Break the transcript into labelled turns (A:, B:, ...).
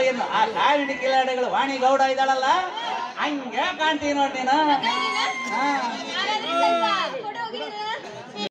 A: ಏನು ಆ ಕಾವಿನ ಕಿಲಾಡಿಗಳು ವಾಣಿ ಗೌಡ ಇದ್ದಾಳಲ್ಲ ಹಂಗೆ ಕಾಣ್ತೀವಿ ನೋಡಿ ನೀನು.